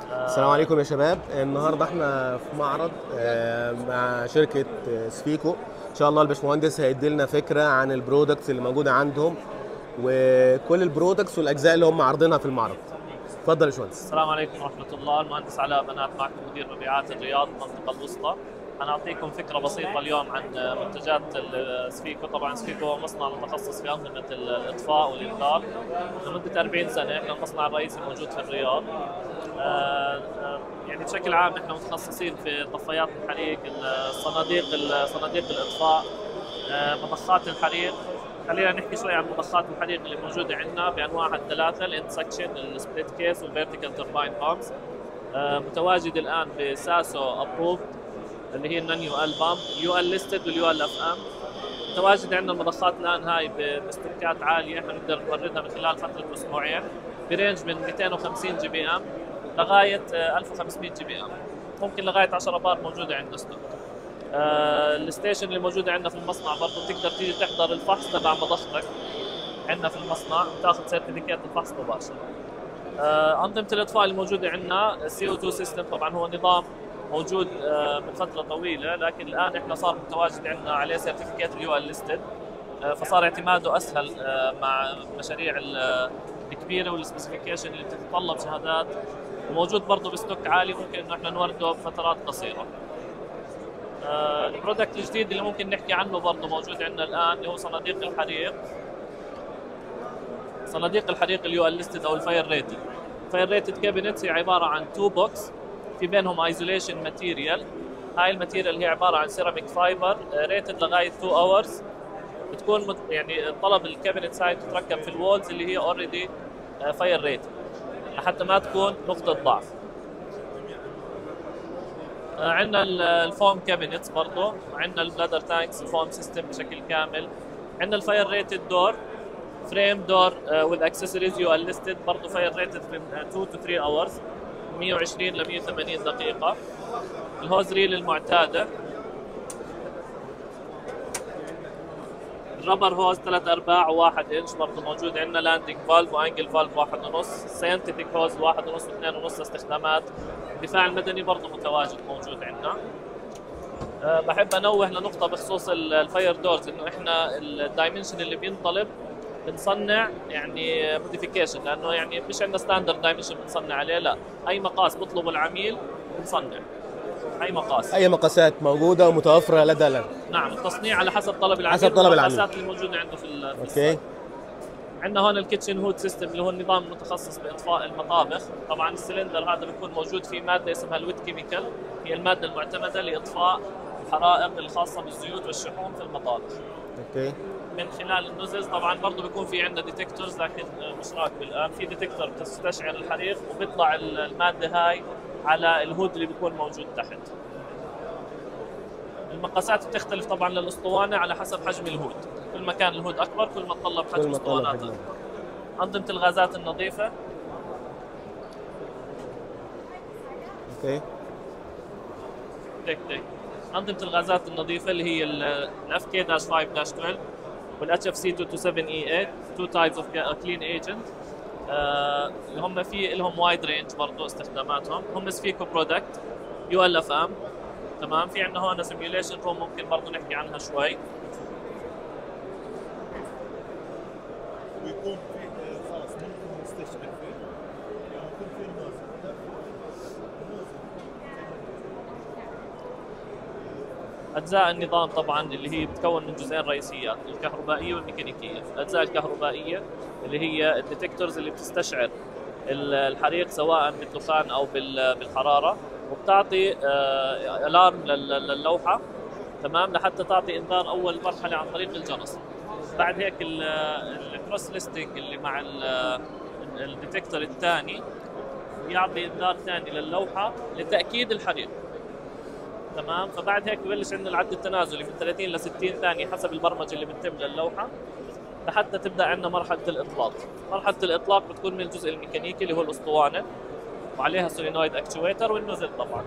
السلام عليكم يا شباب. النهارده احنا في معرض مع شركه سفيكو. ان شاء الله الباشمهندس هيدي لنا فكره عن البرودكتس اللي موجوده عندهم وكل البرودكتس والاجزاء اللي هم عارضينها في المعرض. اتفضل يا باشمهندس. السلام عليكم ورحمة الله. المهندس علاء بنات معكم، مدير مبيعات الرياض المنطقة الوسطى. أنا أعطيكم فكرة بسيطة اليوم عن منتجات سفيكو. طبعا سفيكو هو مصنع متخصص في أنظمة الإطفاء والإنذار لمدة 40 سنة. احنا المصنع الرئيسي موجود في الرياض. يعني بشكل عام احنا متخصصين في طفايات الحريق، صناديق الإطفاء، مضخات الحريق. خلينا نحكي شوي عن مضخات الحريق اللي موجوده عندنا بانواعها الثلاثه: الانسكشن، السبليت كيس، والفيرتيكال ترباين بامبس. متواجد الان بساسو ابروفد اللي هي النون يو ال بامب، اليو ال ليستد واليو ال اف ام. متواجد عندنا المضخات الان هاي باستوكات عاليه، احنا نقدر نوردها من خلال فتره اسبوعين برينج من 250 جي بي ام لغايه 1500 جي بي ام، ممكن لغايه 10 بار موجوده عندنا ستوك. الستيشن اللي موجوده عندنا في المصنع برضه بتقدر تيجي تحضر الفحص تبع مضختك عندنا في المصنع وتاخذ سيرتيفيكيت الفحص مباشره. انظمه الاطفاء الموجوده عندنا السي او 2 سيستم، طبعا هو نظام موجود من فتره طويله، لكن الان احنا صار متواجد عندنا عليه سيرتيفيكيت اليو ال ليستد، فصار اعتماده اسهل مع المشاريع الكبيره والسبيسيفيكيشن اللي بتتطلب شهادات، وموجود برضه بستوك عالي ممكن انه احنا نورده بفترات قصيره. البرودكت الجديد اللي ممكن نحكي عنه برضه موجود عندنا الان اللي هو صناديق الحريق. صناديق الحريق اليو ال ليستد او الفاير ريتد. الفاير ريتد كابينتس هي عباره عن 2 بوكس في بينهم ايزوليشن ماتيريال. هاي الماتيريال هي عباره عن سيراميك فايبر ريتد لغايه 2 اورز. بتكون يعني طلب الكابينتس هاي تتركب في الوولز اللي هي اوريدي فاير ريتد لحتى ما تكون نقطه ضعف. عندنا الفوم كابينتس برضه، عندنا البلادر تانكس الفوم سيستم بشكل كامل. عندنا الفاير ريتد دور، فريم دور with accessories you are listed، برضه فاير ريتد من 2 to 3 hours 120 ل 180 دقيقة. الهوز ريل المعتادة، الربر هوز 3 أرباع و1 انش برضه موجود عندنا. لاندنج فالف وانجل فالف 1.5، ساينتفك هوز 1.5 و2.5 استخدامات. الدفاع المدني برضه متواجد موجود عندنا. بحب انوه لنقطة بخصوص الفاير دورز، انه احنا الدايمنشن اللي بينطلب بنصنع يعني موديفيكيشن، لانه يعني مش عندنا ستاندرد دايمنشن بنصنع عليه، لا اي مقاس بيطلبه العميل بنصنع اي مقاس. اي مقاسات موجوده ومتوفره لدى نعم، التصنيع على حسب طلب العميل، حسب طلب العميل. المقاسات اللي موجوده عنده في اوكي. عندنا هون الكيتشن هود سيستم اللي هو النظام المتخصص باطفاء المطابخ. طبعا السلندر هذا بيكون موجود فيه ماده اسمها الويت كيميكال، هي الماده المعتمده لاطفاء الحرائق الخاصه بالزيوت والشحوم في المطابخ. اوكي. من خلال النوزلز طبعا برضه بيكون في عندنا ديتكتورز، لكن مش راكبه الان. في ديتكتور بتستشعر الحريق وبيطلع الماده هاي على الهود اللي بيكون موجود تحت. المقاسات بتختلف طبعا للاسطوانه على حسب حجم الهود، كل ما كان الهود اكبر كل ما تطلب حجم اسطوانات اكبر. انظمه الغازات النظيفه. اوكي. تك انظمه الغازات النظيفه اللي هي الاف كي 5-12 والاتش اف سي 227 اي 8، 2 تايبس اوف كلين ايجنت. اللي هم في لهم وايد رينج برضه استخداماتهم. هم سفيكو برودكت يو ال اف ام. تمام. في عندنا هون سيميوليشن روم ممكن برضه نحكي عنها شوي. ويكون في خلاص ممكن نستشعر فيه، يكون في اجزاء النظام طبعا اللي هي بتكون من جزئين رئيسيات، الكهربائيه والميكانيكيه. الاجزاء الكهربائيه اللي هي الديتكتورز اللي بتستشعر الحريق سواء بالدخان او بالحراره، وبتعطي الارم للوحه، تمام، لحتى تعطي انذار اول مرحله عن طريق الجرس. بعد هيك الكروس ليستنج اللي مع الديتكتور الثاني يعطي انذار ثاني للوحه لتاكيد الحريق، تمام. فبعد هيك ببلش عندنا العد التنازلي من 30 ل 60 ثانيه حسب البرمجه اللي بتتم للوحه لحتى تبدا عندنا مرحله الاطلاق. مرحله الاطلاق بتكون من الجزء الميكانيكي اللي هو الاسطوانه وعليها سولينويد اكتويتر والنوزل طبعا.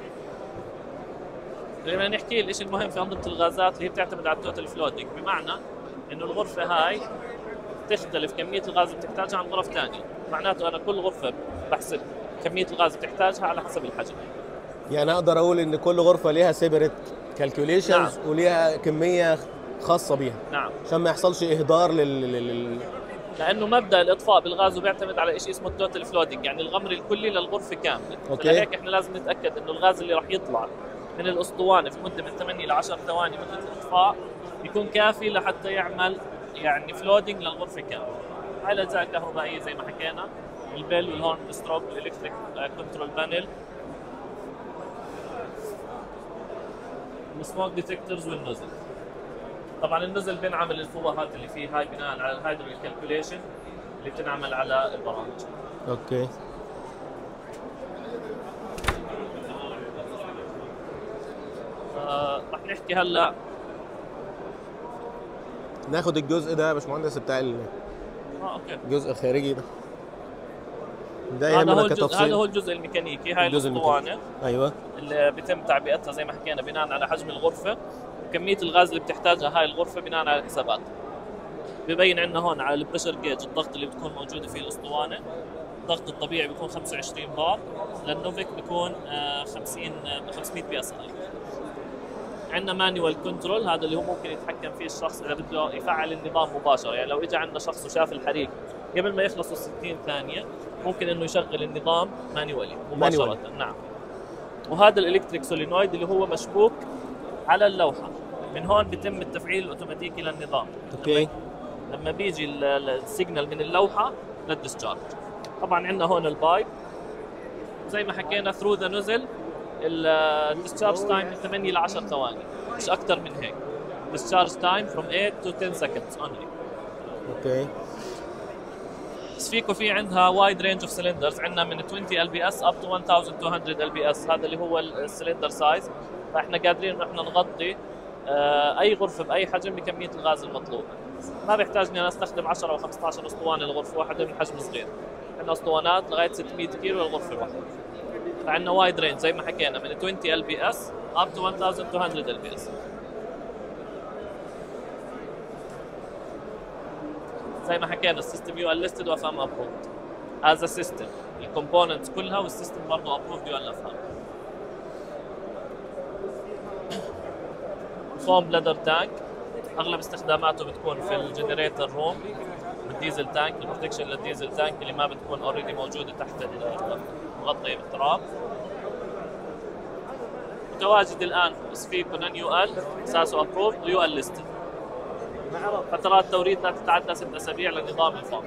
لما نحكي الشيء المهم في انظمه الغازات اللي هي بتعتمد على التوتال فلودنج، بمعنى انه الغرفه هاي تختلف كميه الغاز اللي بتحتاجها عن غرف ثانيه. معناته انا كل غرفه بحسب كميه الغاز اللي بتحتاجها على حسب الحجم. يعني اقدر اقول ان كل غرفه ليها سيبريت كالكوليشنز نعم. وليها كميه خاصه بيها نعم. عشان ما يحصلش اهدار لانه مبدا الاطفاء بالغاز بيعتمد على شيء اسمه التوتال فلودنج، يعني الغمر الكلي للغرفه كامله. أوكي. فلهيك احنا لازم نتاكد انه الغاز اللي راح يطلع من الاسطوانه في مده من 8 ل 10 ثواني مده الاطفاء يكون كافي لحتى يعمل يعني فلودنج للغرفه كامله. هاي الاجزاء الكهربائيه زي ما حكينا، البيل والهورن ستروب والالكتريك كنترول بانل، السموك ديتكتورز والنزل. طبعا النزل بينعمل الفوهات اللي فيه، هاي بناء على الهايدروليك كالكوليشن اللي بتنعمل على البرامج. اوكي. رح نحكي هلا، ناخد الجزء ده يا باشمهندس بتاع اوكي، الجزء الخارجي ده. ده هذا يهمنا هو كتفصيل. هذا هو الجزء الميكانيكي. هاي الجزء الاسطوانه ايوه اللي بيتم تعبئتها زي ما حكينا بناء على حجم الغرفه وكميه الغاز اللي بتحتاجها هاي الغرفه بناء على الحسابات. ببين عندنا هون على البريشر جيج الضغط اللي بتكون موجوده في الاسطوانه. الضغط الطبيعي بيكون 25 بار، للنوفيك بيكون 500 بي اس اي. عندنا مانيوال كنترول، هذا اللي هو ممكن يتحكم فيه الشخص اذا بده يفعل النظام مباشره، يعني لو اجى عندنا شخص وشاف الحريق قبل ما يخلصوا 60 ثانيه ممكن انه يشغل النظام مانيوالي مباشره. نعم. وهذا الالكتريك سولينويد اللي هو مشبوك على اللوحه، من هون بيتم التفعيل الاوتوماتيكي للنظام. اوكي. لما بيجي السيجنال من اللوحه للديسشارج. طبعا عندنا هون البايب زي ما حكينا ثرو ذا نزل. الديسشارج تايم من 8 ل 10 ثواني، مش اكثر من هيك. discharge time from 8 to 10 seconds only. اوكي. سفيكو في عندها وايد رينج اوف سلندرز، عندنا من 20 ال بي اس اب تو 1200 ال بي اس، هذا اللي هو السلندر سايز. فاحنا قادرين انه احنا نغطي اي غرفه باي حجم بكميه الغاز المطلوبه. ما بيحتاج اني انا استخدم 10 او 15 اسطوانه لغرفه واحده من حجم صغير. عندنا اسطوانات لغايه 600 كيلو للغرفه الواحده. فعندنا وايد رينج زي ما حكينا من 20 ال بي اس اب تو 1200 ال بي اس. زي ما حكينا السيستم يو ال ليستد واف ام ابروفد از ا سيستم، الكومبوننتس كلها والسيستم برضه ابروفد يو ال اف ام. فوم بلادر تانك اغلب استخداماته بتكون في الجنريتر روم والديزل تانك، البروتكشن للديزل تانك اللي ما بتكون اوريدي موجوده تحت مغطيه بالتراب. متواجد الان سفيكو نون يو ال اساسه ابروفد ويو ال ليستد. فترات توريد لا تتعدى 6 اسابيع لنظام الفوم.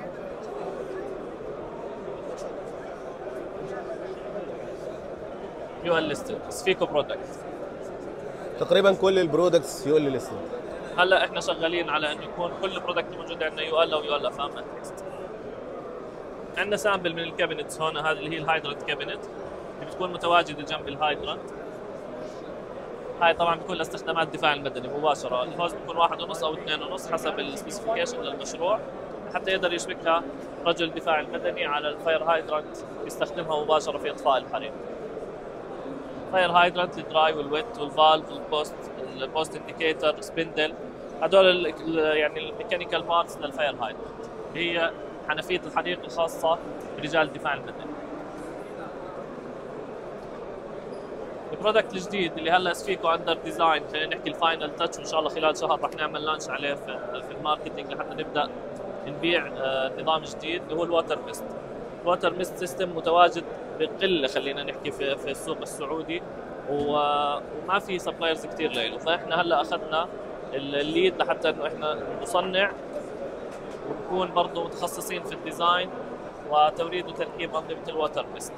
يو ال ليستد سفيكو برودكت. تقريبا كل البرودكتس يو ال ليستد. هلا احنا شغالين على انه يكون كل برودكت موجود عندنا يو ال او يو ال اف ام تكست. عندنا سامبل من الكابينتس هون، هذه اللي هي الهايدرنت كابينت اللي بتكون متواجده جنب الهايدرنت. هاي طبعا بيكون لاستخدامات الدفاع المدني مباشره، الهوز بيكون 1.5 او 2.5 حسب السبيسيفيكيشن للمشروع، حتى يقدر يشبكها رجل الدفاع المدني على الفاير هايدرنت يستخدمها مباشره في اطفاء الحريق. فاير هايدرنت الدراي والويت والفالف البوست انديكيتور سبندل، هدول يعني الميكانيكال بارتس للفاير هايدرنت اللي هي حنفيه الحريق الخاصه برجال الدفاع المدني. البرودكت الجديد اللي هلا سفيكو اندر ديزاين، خلينا نحكي الفاينل تاتش، وان شاء الله خلال شهر رح نعمل لانش عليه في الماركتينج لحتى نبدا نبيع نظام جديد اللي هو الواتر ميست. الواتر ميست سيستم متواجد بقله خلينا نحكي في السوق السعودي، وما في سبلايرز كثير له، فاحنا هلا اخذنا الليد لحتى انه احنا نصنع ونكون برضه متخصصين في الديزاين وتوريد وتركيب انظمه الواتر ميست.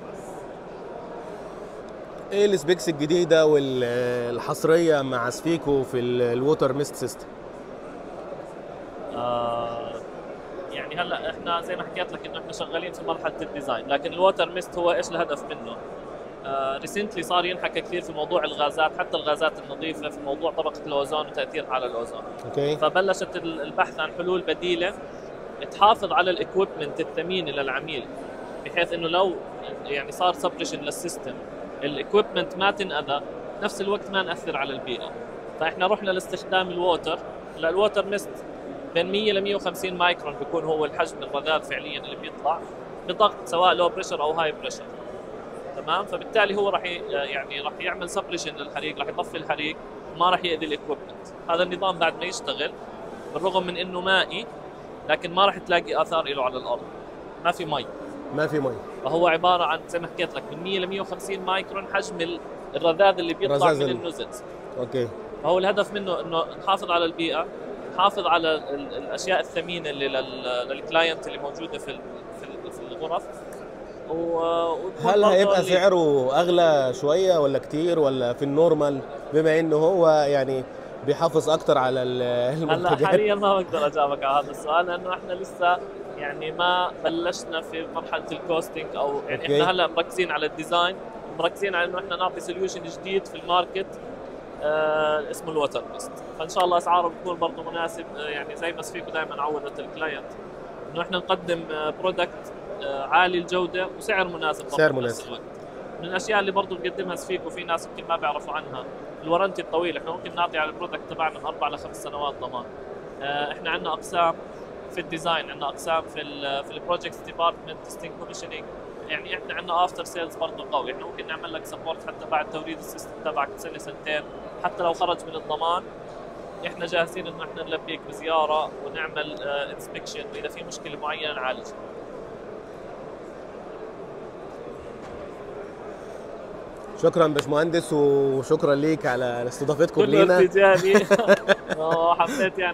ايه السبيكس الجديده والحصريه مع سفيكو في الووتر ميست سيستم؟ يعني هلا احنا زي ما حكيت لك انه احنا شغالين في مرحله الديزاين، لكن الووتر ميست هو ايش الهدف منه؟ ريسنتلي صار ينحكى كثير في موضوع الغازات، حتى الغازات النظيفه، في موضوع طبقه الاوزون وتاثيرها على الاوزون. اوكي. فبلشت البحث عن حلول بديله تحافظ على الاكويبمنت الثمينه للعميل، بحيث انه لو يعني صار سبريشن للسيستم الاكويبمنت ما تنأذى، نفس الوقت ما نأثر على البيئه. فاحنا رحنا لاستخدام الووتر. الووتر ميست بين 100 ل 150 مايكرون بيكون هو الحجم الرذاذ فعليا اللي بيطلع، بضغط سواء لو بريشر او هاي بريشر. تمام. فبالتالي هو يعني راح يعمل سبريشن للحريق، راح يطفي الحريق وما راح يأذي الاكويبمنت. هذا النظام بعد ما يشتغل بالرغم من انه مائي لكن ما راح تلاقي اثار له على الارض، ما في مي. ما في مي. فهو عباره عن زي ما حكيت لك من 100 ل 150 مايكرون حجم الرذاذ اللي بيطلع من النوزلز. اوكي. فهو الهدف منه انه نحافظ على البيئه، نحافظ على الاشياء الثمينه اللي للكلاينت اللي موجوده في الغرف. هل هيبقى سعره اغلى شويه ولا كتير ولا في النورمال، بما انه هو يعني بيحافظ اكتر على المنتجات؟ هلا حاليا ما بقدر اجاوبك على هذا السؤال لانه احنا لسه يعني ما بلشنا في مرحله الكوستنج او يعني أوكي. احنا هلا مركزين على الديزاين، مركزين على انه احنا نعطي سوليوشن جديد في الماركت اسمه الوتر ميست. فان شاء الله اسعاره بتكون برضه مناسب، يعني زي ما سفيكو دائما عودت الكلاينت انه احنا نقدم برودكت عالي الجوده وسعر مناسب. سعر مناسب. من الاشياء اللي برضه بقدمها سفيكو في ناس يمكن ما بيعرفوا عنها الورنتي الطويل. احنا ممكن نعطي على البرودكت تبعنا من 4 ل 5 سنوات ضمان. احنا عندنا اقسام في الديزاين، عندنا اقسام في البروجكتس ديبارتمنت، تستنج كوميشنينج. يعني احنا عندنا افتر سيلز برضه قوي، احنا ممكن نعمل لك سبورت حتى بعد توريد السيستم تبعك سنه سنتين، حتى لو خرج من الضمان احنا جاهزين انه احنا نلبيك بزياره ونعمل انسبكشن، واذا في مشكله معينه نعالجها. شكرا باشمهندس، وشكرا ليك على استضافتكم كله لينا. ارتجالي. حبيت يعني